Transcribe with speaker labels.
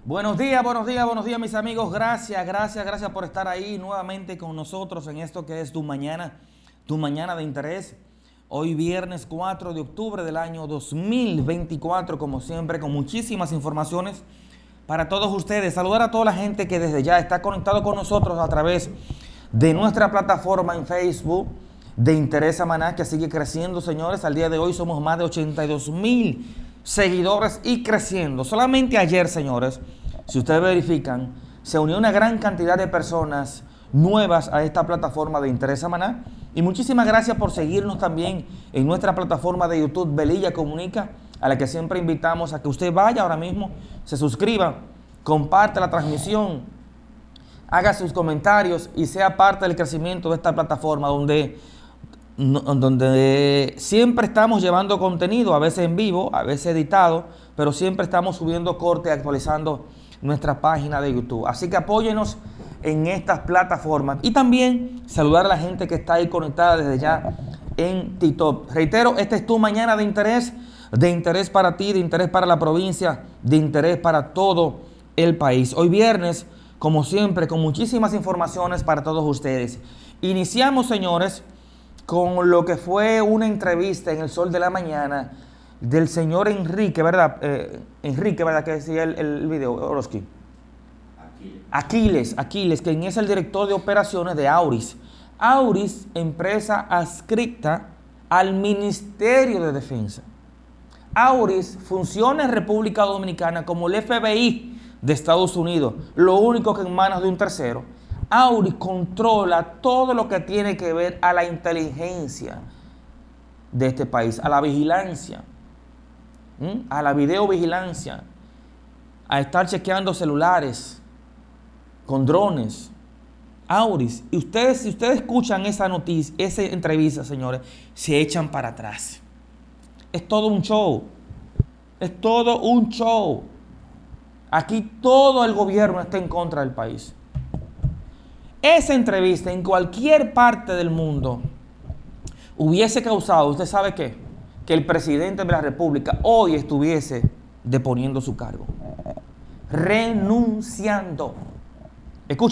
Speaker 1: Buenos días, buenos días, buenos días, mis amigos. Gracias por estar ahí nuevamente con nosotros en esto que es tu mañana de interés. Hoy viernes 4 de octubre del año 2024, como siempre, con muchísimas informaciones para todos ustedes. Saludar a toda la gente que desde ya está conectado con nosotros a través de nuestra plataforma en Facebook de Interés Samaná, que sigue creciendo, señores. Al día de hoy somos más de 82,000 seguidores y creciendo. Solamente ayer, señores, si ustedes verifican, se unió una gran cantidad de personas nuevas a esta plataforma de Interés Samaná. Y muchísimas gracias por seguirnos también en nuestra plataforma de YouTube Velilla Comunica, a la que siempre invitamos a que usted vaya ahora mismo, se suscriba, comparte la transmisión, haga sus comentarios y sea parte del crecimiento de esta plataforma donde siempre estamos llevando contenido, a veces en vivo, a veces editado, pero siempre estamos subiendo corte y actualizando nuestra página de YouTube. Así que apóyenos en estas plataformas y también saludar a la gente que está ahí conectada desde ya en TikTok. Reitero, este es tu mañana de interés para ti, de interés para la provincia, de interés para todo el país. Hoy viernes, como siempre, con muchísimas informaciones para todos ustedes. Iniciamos, señores, con lo que fue una entrevista en El Sol de la Mañana del señor Enrique, ¿verdad? Enrique, ¿verdad? Que decía el video, Orozki. Aquiles, quien es el director de operaciones de Auris. Auris, empresa adscrita al Ministerio de Defensa. Auris funciona en República Dominicana como el FBI de Estados Unidos, lo único que en manos de un tercero. Auris controla todo lo que tiene que ver a la inteligencia de este país, a la vigilancia, a la videovigilancia, a estar chequeando celulares con drones. Auris, y ustedes, si ustedes escuchan esa noticia, esa entrevista, señores, se echan para atrás. Es todo un show. Es todo un show. Aquí todo el gobierno está en contra del país. Esa entrevista en cualquier parte del mundo hubiese causado, ¿usted sabe qué? Que el presidente de la República hoy estuviese deponiendo su cargo, renunciando. Escuchen.